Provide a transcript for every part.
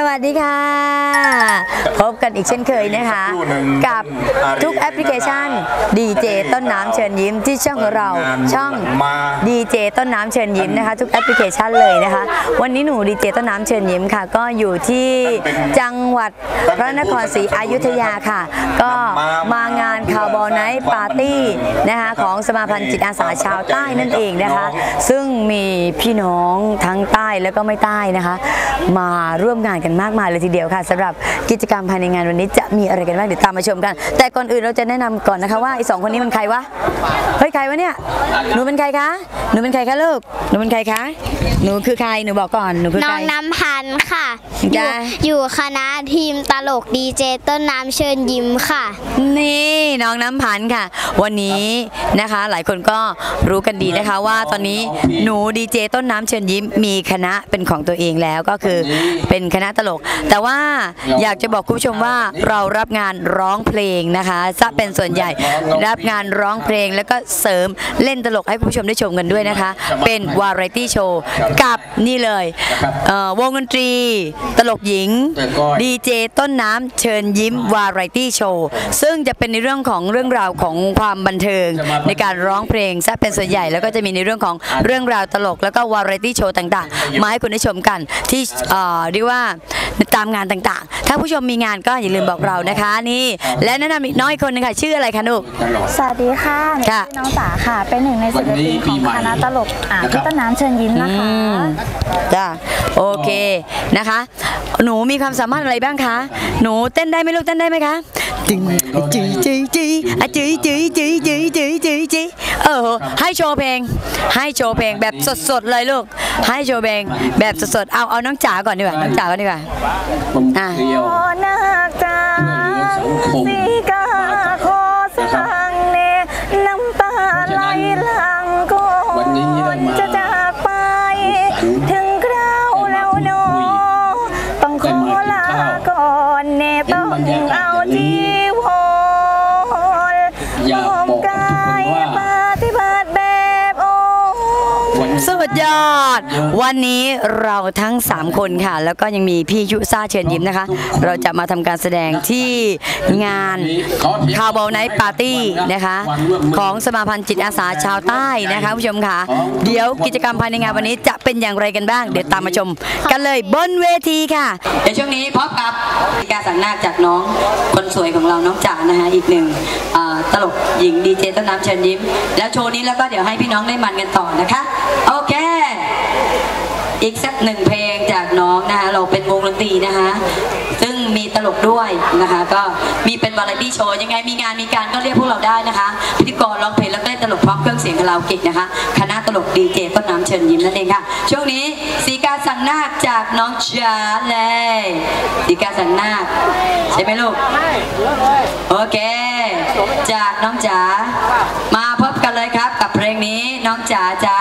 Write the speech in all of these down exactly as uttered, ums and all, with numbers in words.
วัสดีค่ะพบกันอีกเช่นเคยนะคะกับทุกแอปพลิเคชันดีเจต้นน้ำเชิญยิ้มที่ช่องของเราช่องดีเจต้นน้ำเชิญยิ้มนะคะทุกแอปพลิเคชันเลยนะคะวันนี้หนูดีเจต้นน้ำเชิญยิ้มค่ะก็อยู่ที่จังหวัดพระนครศรีอยุธยาค่ะก็มางานคาวบอยไนท์ปาร์ตี้นะคะของสมาพันธ์จิตอาสาชาวใต้นั่นเองนะคะซึ่งมีพี่น้องทั้งใต้แล้วก็ไม่ใต้นะคะมาร่วมงานกันมากมายเลยทีเดียวค่ะสำหรับกิจกรรมภายในงานวันนี้จะมีอะไรกันบ้างเดี๋ยวตามมาชมกันแต่ก่อนอื่นเราจะแนะนำก่อนนะคะว่าไอ้สองคนนี้มันใครวะเฮ้ยใครวะเนี่ยหนูเป็นใครคะหนูเป็นใครคะลูกหนูเป็นใครคะหนูคือใครหนูบอกก่อนหนูคือใครน้องน้ำพันธ์ค่ะอยู่อยู่คณะทีมตลกดีเจต้นน้ำเชิญยิ้มค่ะนี่น้องน้ำพันธ์ค่ะวันนี้นะคะหลายคนก็รู้กันดีนะคะว่าตอนนี้หนูดีเจต้นน้ำเชิญยิ้มมีคณะเป็นของตัวเองแล้วก็คือเป็นคณะตลกแต่ว่าอยากจะบอกคุณผู้ชมว่าเรารับงานร้องเพลงนะคะจะเป็นส่วนใหญ่รับงานร้องเพลงแล้วก็เสริมเล่นตลกให้คุณผู้ชมได้ชมกันด้วยนะคะเป็นวาไรตี้โชว์กับนี่เลยวงดนตรีตลกหญิงดีเจต้นน้ำเชิญยิ้มวาไรตี้โชว์ซึ่งจะเป็นในเรื่องของเรื่องราวของความบันเทิงในการร้องเพลงซะเป็นส่วนใหญ่แล้วก็จะมีในเรื่องของเรื่องราวตลกแล้วก็วาไรตี้โชว์ต่างๆมาให้คุณได้ชมกันที่เรียกว่าตามงานต่างๆถ้าผู้ชมมีงานก็อย่าลืมบอกเรานะคะนี่และแนะนำอีกน้อยคนนึงค่ะชื่ออะไรคะนุกสวัสดีค่ะน้องจ๋าค่ะเป็นหนึ่งในศิลปินของคณะตลกพี่ต้นน้ำเชิญยิ้มนะคะจ้าโอเคนะคะหนูมีความสามารถอะไรบ้างคะหนูเต้นได้ไหมลูกเต้นได้ไหมคะจีจีจีจีจีจีจีจีจีจีจีเออให้โชว์เพลงให้โชว์เพลงแบบสดๆเลยลูกให้โชว์เพลงแบบสดๆเอาเอาน้องจ๋าก่อนดีกว่าน้องจ๋าก่อนดีกว่าอ่ะนักจ๋าสีกาโคสังเนน้ำตาไหลหลังก่อนจะจากไปถึงคราวแล้วโนต้องขอลาก่อนเนต้องเอาที่วอนมองกายปฏิบัติแบบโอ้สุดยอดวันนี้เราทั้งสามคนค่ะแล้วก็ยังมีพี่ยุซ่าเชิญยิ้มนะคะเราจะมาทำการแสดงที่งานคาวบอยไนท์ปาร์ตี้นะคะของสมาพันธ์จิตอาสาชาวใต้นะคะผู้ชมค่ะเดี๋ยวกิจกรรมภายในงานวันนี้จะเป็นอย่างไรกันบ้างเดี๋ยวตามมาชมกันเลยบนเวทีค่ะเดี๋ยวช่วงนี้พบกับการสังนาคจากน้องคนสวยของเราน้องจ๋านะคะอีกหนึ่งตลกหญิงดีเจต้นน้ำเชิญยิ้มแล้วโชว์นี้แล้วก็เดี๋ยวให้พี่น้องได้มันกันต่อนะคะโอเคอีกสักหนึ่งเพลงจากน้องนะคะเราเป็นวงดนตรีนะคะซึ่งมีตลกด้วยนะคะก็มีเป็นวาไรตี้โชว์ยังไงมีงานมีการก็เรียกพวกเราได้นะคะพิธีกรร้องเพลงแล้วก็เล่นตลกพร้อมเครื่องเสียงคาราโอเกะนะคะคณะตลกดีเจต้นน้ำเชิญยิ้มนั่นเองค่ะช่วงนี้สีกาสังนาคจากน้องจ๋าเลยสีกาสังนาคใช่ไหมลูกโอเคจากน้องจ๋ามาพบกันเลยครับกับเพลงนี้น้องจ๋าจ้า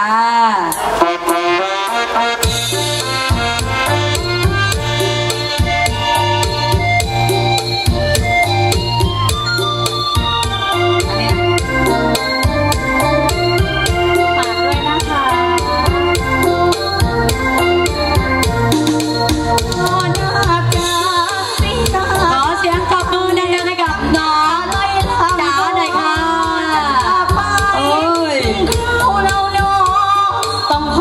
ต้องข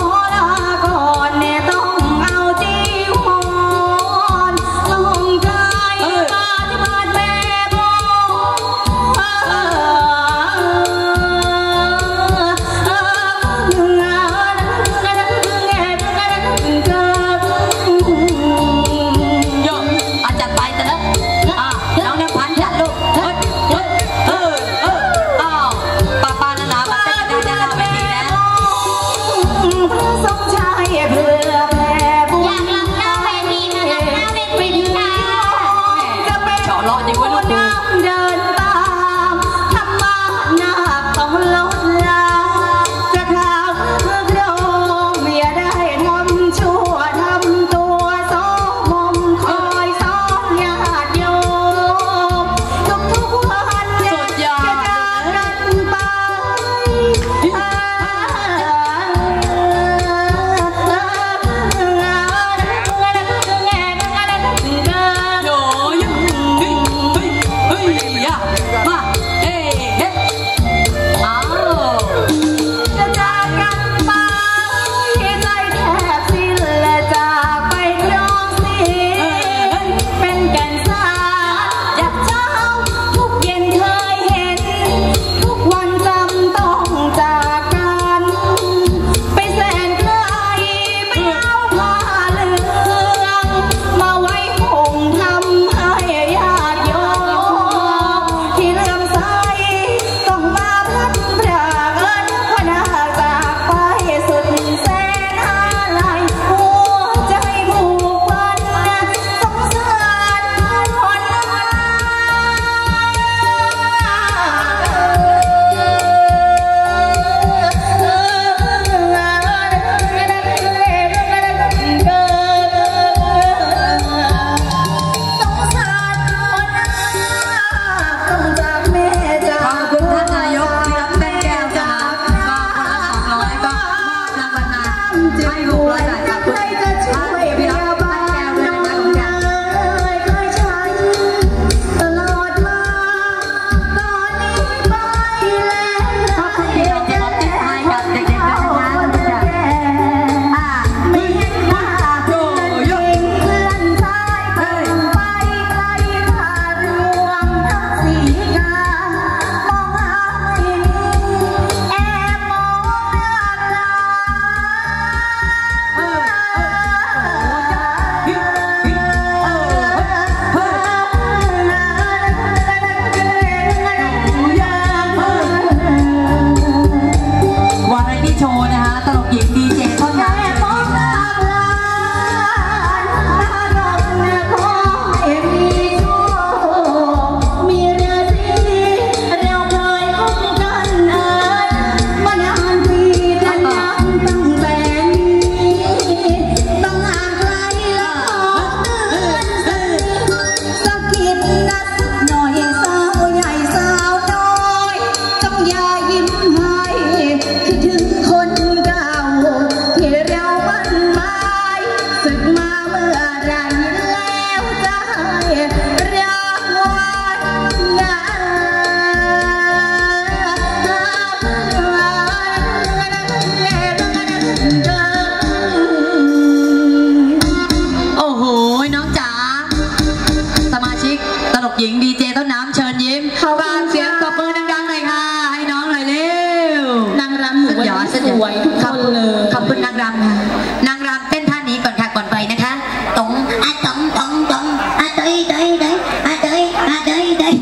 หญิงดีเจต้นน้ำเชิญยิ้มฝากเสียงตบมือดังๆหน่อยค่ะให้น้องหน่อยเร็วนางรำหนูวันนี้สวยทุกคนเลยขอบคุณนางรำค่ะนางรำเต้นท่านี้ก่อนค่ะก่อนไปนะคะตรงอะตรงตรงตรงอะเตยเตยเตยอะเตยอะเตยเตย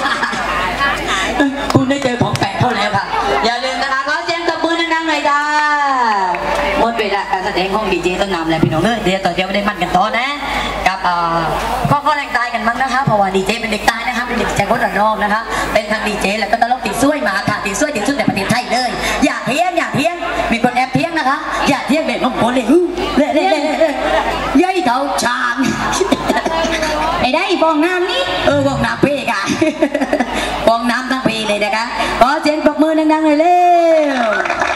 คุณได้เจอของแปลกเข้าแล้วค่ะอย่าลืมนะคะขอเสียงตบมือดังๆหน่อยค่ะหมดเวลาการแสดงของดีเจต้นน้ำแล้วพี่น้องเด้อเดี๋ยวต่อเดี๋ยวไม่ได้มันกันต่อนะกับข้อข้อแรงตายกันมั้งนะคะเพราะว่าดีเจเป็นเด็กตายนะคะเป็นเด็กจากคนระนองนะคะเป็นทางดีเจแล้วก็ตลกติดซ้วยมาค่ะติดซ้วยติดสุดในประเทศไทยเลยอย่าเที่ยงอย่าเที่ยงมีคนแอบเที่ยงนะคะอย่าเที่ยงเด็กของผมเลยเล่เล่เล่เล่ยัยเท่าชางไอ้ได้ฟองน้ำนี่เออฟองน้ำเพ่ค่ะฟองน้ำทั้งปีเลยนะคะขอเสียงปรบมือดังๆเลยเร็ว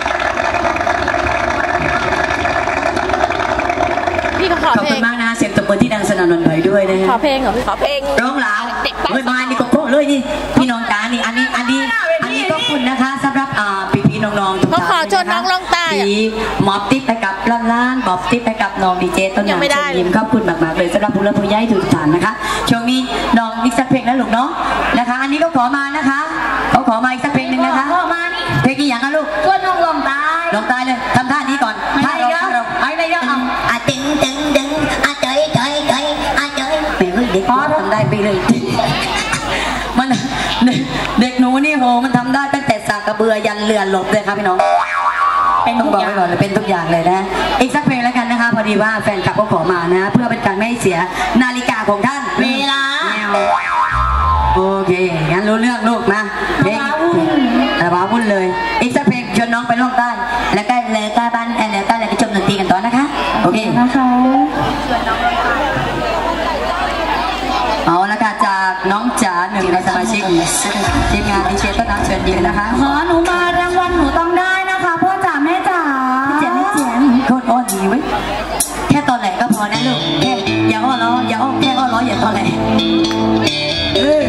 ขอบคุณมากนะเสียงตบมือที่ดังสนั่นหวั่นไหวด้วยนะฮะขอเพลงเหรอขอเพลงร้องแล้วเฮ้ยมานี่ก็โค้เลยนี่พี่น้องจ๋านี่อันนี้อันนี้อันนี้ขอบคุณนะคะสำหรับอ่าพี่พี่น้องๆทุกท่านขอชวนน้องลองตายที่มอบติ๊บไปกับล้านล้านมอบติ๊บไปกับน้องดีเจต้นน้ำเชิญยิ้มขอบคุณมากๆเลยสำหรับผู้รับผู้ใหญ่ทุกท่านนะคะช่วงนี้น้องอีกสักเพลงแล้วลูกเนาะนะคะอันนี้ก็ขอมานะคะเขาขอมาอีกสักเพลงหนึ่งนะคะขอมานี่เพลงกี่อย่างนะลูกชวนน้องลองตายลองตายเลยทำท่านี้ก่อนท่าเราท่าเราไอ้ไม่เยอะเอาอ่ะตึงตึงตึงอ่ะเจยเจยเจยอ่ะเจยแม่เฮ้ยเด็กพอทำได้ไปเลยมันเด็กหนูนี่โหมันทำได้ตั้งแต่สากกระเบือยันเรือหลบเลยครับพี่น้องเป็นต้องบอกไว้ก่อนเลยเป็นทุกอย่างเลยนะอีกสักเพลงแล้วกันนะคะพอดีว่าแฟนคลับก็ขอมานะเพื่อเป็นการไม่ให้เสียนาฬิกาของท่านเวลาโอเคงั้นรู้เรื่องลูกนะเพลงระบาวุ่นเลยอีกสักเพลงชวนน้องไปล่องใต้แล้วก็เลยใต้บ้านแอนแล้วก็เลยไปชมดนตรีกันต่อนะคะโอเคนะคะเอาละค่ะจากน้องจ๋าหนึ่งในสมาชิกทีมงานดีเจต้นน้ำเชิญยิ้มนะคะขอหนูมารางวัลหนูต้องได้นะคะพ่อจ๋าแม่จ๋าเจ๋งเจ๋งโคตรอ้อนดีเว้ยแค่ตอนไหนก็พอนะลูกแค่อย่าอ้อล้ออย่าอ้อแค่อ้อล้ออย่าตอนไหนเออ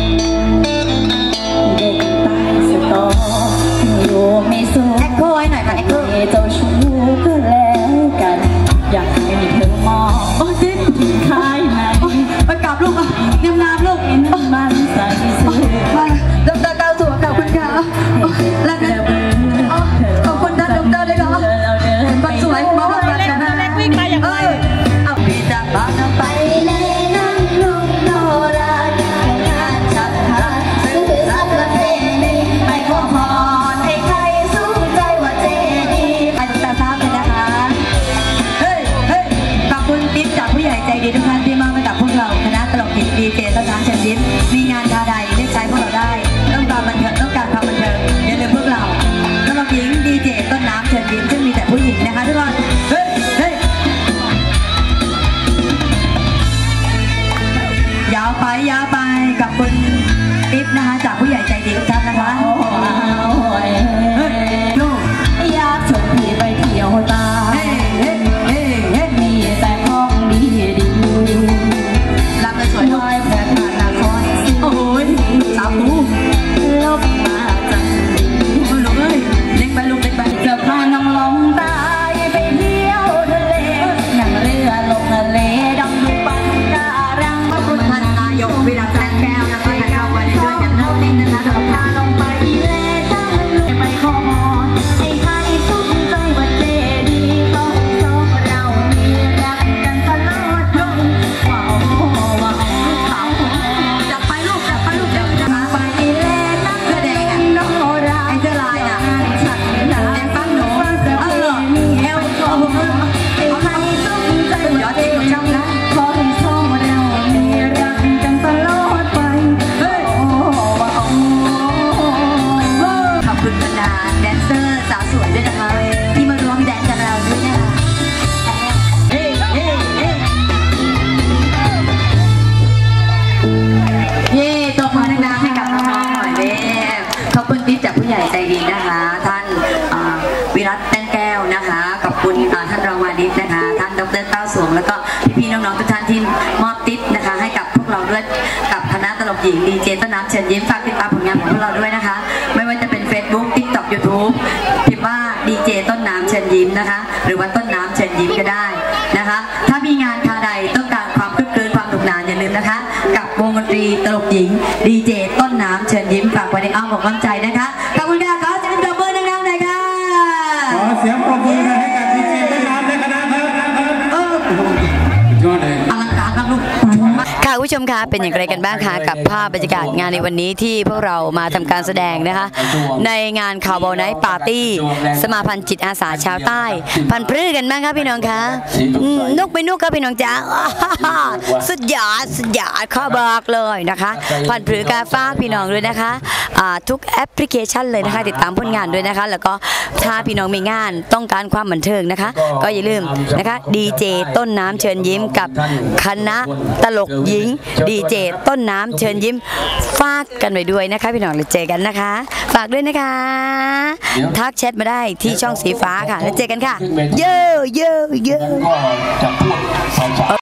เด็กตายสตออยู่ไม่สู้แอคโคไว้หน่อยค่ะแอคโคเจ้าชู้ก็แล้วกันอยากให้เธอมองโอ้สิ้นทิ้งคายไหนไปกลับลูกอ่ะเรียมน้ำลูกเห็นมันใส่เสื้อมาดรดาวสวยขอบคุณค่ะแล้วก็ขอบคุณท่านดรเลยเหรอบัดสวยมาบัดกันนะเล็กวิ่งมาอย่างไรเอาพี่จะพาไปเลยนั่งลุกโนราดงานจัดหาซื้อสักประเพณีไม่ขอพรให้ใครสู้ใจว่าเจดีอันตาซ้ำเลยนะคะเฮ้ยเฮ้ยขอบคุณติ๊บจากผู้ใหญ่ใจดีทุกท่านที่มาให้กับพวกเราคณะตลกหญิงดีเจต้นน้ำเชิญยิ้มมีงานคาใดเรียกใช้พวกเราได้ต้องการบันเทิงต้องการความบันเทิงอย่าลืมพวกเราตลกหญิงดีเจต้นน้ำเชิญยิ้มซึ่งมีแต่ผู้หญิงนะคะทุกคนเฮ้ยเฮ้ยยาวไปยาวไปกับคุณติ๊บนะคะจากผู้ใหญ่ใจดีทุกท่านนะคะลูกอยากชวนพี่ไปเที่ยวตามีแต่ของดีดีรับเลยสวยด้วยแฟนมานครโอ้ยสาวปูลบมาจังดีลูกเอ้ยเล็กไปลูกเล็กไปจะพาน้องลงใต้ไปเที่ยวทะเลนั่งเรือลงทะเลดำดูปันการังขอบคุณท่านนายกวิรัตแสงแก้วนะคะที่เข้าไปในเรื่องอย่างเล่านิ่งนะคะจะพาลงไปเลตั้งไปขอพรให้ใครสุขใจว่าเจดีต้องสองเรามีรักกันตลอดไปว้าวว้าวเขาจะไปลูกจะไปลูกจะไปเลตั้งแสดงโนราไอ้เจ้าลายน่ะฉันน่ะแต่ฟังหนูเออเอลโอ้ให้ใครสุขใจว่าเจดีต้องขอให้สองเรามีรักกันตลอดไปเฮ้ยว้าวขอบคุณบรรดาแดนเซอร์สาวสวยด้วยนะคะที่มาร่วมแดนกับเราด้วยนะคะเฮ้เฮ้เฮ้เย่ตบมือดังๆให้กับน้องๆหน่อยเด้ขอบคุณติ๊บจากผู้ใหญ่ใจดีนะคะท่านวิรัตแป้นแก้วนะคะขอบคุณท่านรองวานิชนะคะท่านดรเต้าสวงแล้วก็พี่ๆน้องๆทุกท่านที่มอบติ๊บนะคะให้กับพวกเราด้วยกับคณะตลกหญิงดีเจต้นน้ำเชิญยิ้มฝากติดตามผลงานของพวกเราด้วยนะคะไม่ว่าจะเป็น เฟซบุ๊ก ติ๊กต็อก ยูทูบ พิมพ์ว่าดีเจต้นน้ำเชิญยิ้มนะคะหรือว่าต้นน้ำเชิญยิ้มก็ได้นะคะถ้ามีงานคาใดต้องการความคึกคืนความหนุกหนานอย่าลืมนะคะกับวงดนตรีตลกหญิงดีเจต้นน้ำเชิญยิ้มฝากไว้ในอ้อมอกอ้อมใจนะคะขอบคุณค่ะขอเสียงปรบมือดังๆหน่อยค่ะขอเสียงปรบมือให้กับดีเจต้นน้ำในคณะครับเออยอดเลยอลังการมากลูกค่ะคุณผู้ชมคะเป็นอย่างไรกันบ้างคะกับภาพบรรยากาศงานในวันนี้ที่พวกเรามาทำการแสดงนะคะในงานข่าวบอลไนท์ปาร์ตี้สมาพันธ์จิตอาสาชาวใต้พันพรื้กันบ้างครับพี่น้องคะนกไปนกครับพี่น้องจ้าสุดยอดสุดยอดข้อบอกเลยนะคะพันพรื้กาฟ้าพี่น้องด้วยนะคะทุกแอปพลิเคชันเลยนะคะติดตามผลงานด้วยนะคะแล้วก็ถ้าพี่น้องมีงานต้องการความบันเทิงนะคะก็อย่าลืมนะคะดีเจต้นน้ำเชิญยิ้มกับคณะตลกหญิงดีเจต้นน้ำเชิญยิ้มฝากกันไว้ด้วยนะคะพี่น้องเราเจอกันนะคะฝากด้วยนะคะทักแชทมาได้ที่ช่องสีฟ้าค่ะแล้วเจอกันค่ะเยอะเยอะเยอะ